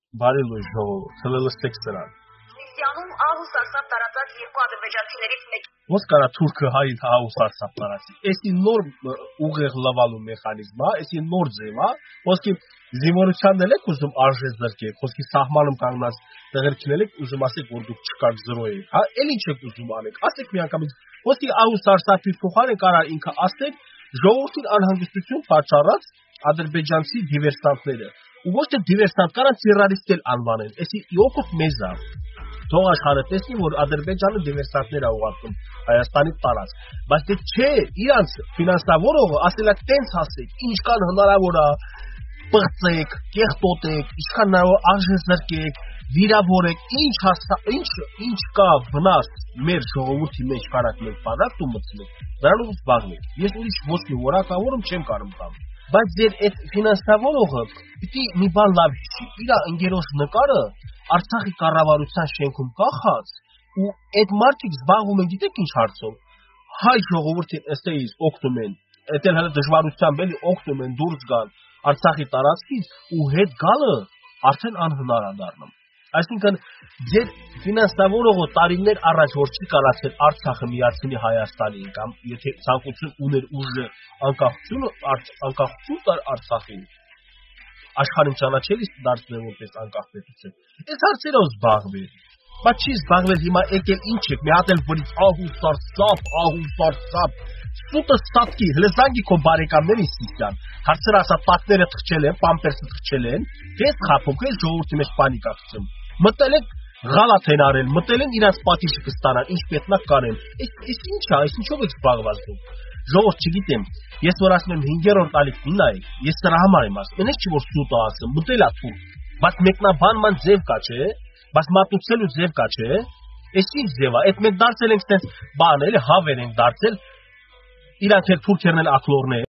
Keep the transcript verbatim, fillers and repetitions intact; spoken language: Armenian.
Բարի լույս ժողովուրդ, հլլստեք սրան։ Սյանում ահ ու սարսափ տարածած երկու ադրբեջանցիներից մեկի։ Ոնց կարա թուրքը հայ ահ ու սարսափ տարածի։ Էսի նոր ուղեղ լվալու մեխանիզմ է, էսի նոր ձև է, ոսկի զինվորությանն էլ եք ուզում արժե զրկեք, ոսկի սահմանում կանգնած տեղերքին եք ուզում ասեք, որ դուք չկաք զրո եք, հա, էլ ինչ եք ուզում անեք, ասեք միանգամից, ոսկի ահ ու սարսափի փոխարեն կարա ինքը ասեք, ժողովրդին անհանգստություն պատճառած ադրբեջանցի դիվերսանտները, ու ոչ թե դիվերսանտ կարան տերորիստ էլ անվանեն, էսի իոքոտ մեզ է։ Թող աշխարհը տեսնի, որ Ադրբեջանը դիվերսանտներ է ուղարկում Հայաստանի տարածք, բայց դե չէ, իրանց ֆինանսավորողը ասելա տենց ասեք, ինչքան հնարավոր է պղծեք, կեղտոտեք, ինչքան հնարավոր արժե զրկեք, վիրավորեք, ինչ հասա, ինչ ինչ կա վնաս մեր ժողովրդի մեջ կարակ մենք բանակ ու մտցնենք, դրանով զբաղվենք։ Ես ուրիշ ոչ մի որակավորում չեմ կարող տամ։ Բայց ձեր այդ ֆինանսավորողը պիտի մի բան լավ հիշի, իր ընկերոջ նկարը Արցախի կառավարության շենքում կախած ու այդ մարդիկ զբաղվում են գիտեք ինչ հարցով հայ ժողովրդին ըստեից օգնում են այդ էլ հələ դժվարությամբ էլի օգնում են դուրս գալ Արցախի տարածքից ու հետ գալը արդեն անհնար է դառնում այսինքն ձեր ֆինանսավորողը տարիներ առաջ որ չի կարացել Արցախը միացնի Հայաստանին կամ եթե ցանկություն ուներ ուժը անկախություն անկախություն տար Արցախին աշխարհին ճանաչելիս դարձնել որպես անկախ պետություն։ Այս հարցերով զբաղվել։ Բայց չի զբաղվել հիմա եկել ինչ եք, մի հատ էլ բրից ահ ու սարսափ, ահ ու սարսափ։ Սուտը ստատկի, հələ զանգի քո բարեկամներին սիսյան։ Հարցերը ասա պատները թխչել են, պամպերսը թխչել են, քեզ խափում, քեզ ժողովրդի մեջ պանիկա գցում։ Մտել եք Գալաթ են արել, մտել են իրանց պատիժը կստանան, ինչ պետք կանեն։ Այս այս ի՞նչ է, այս ինչով եք զբաղված դուք։ Ժողովուրդ չգիտեմ, ես որ ասում եմ հինգերորդ ալիքին նայեք, ես դրա համար եմ ասում, այնպես չի որ սուտ է ասում, մտել է թուրք, բայց մեկնաբանման ձև կա չէ, բայց մատուցելու ձև կա չէ, այս ինչ ձև է, այդ մենք դարձել ենք այդպես բան, էլի հավեր ենք դարձել, իրանք էլ թուրքերն էլ ակլորներ